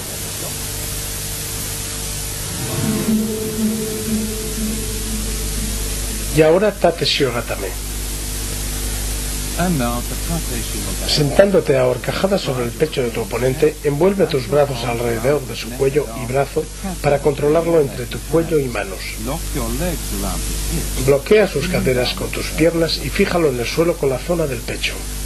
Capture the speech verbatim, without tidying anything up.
Y ahora Tate Shogatame. Sentándote a horcajadas sobre el pecho de tu oponente, envuelve tus brazos alrededor de su cuello y brazo para controlarlo entre tu cuello y manos. Bloquea sus caderas con tus piernas y fíjalo en el suelo con la zona del pecho.